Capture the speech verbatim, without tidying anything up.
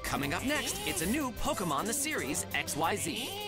Coming up next, it's a new Pokemon the series, X Y Z.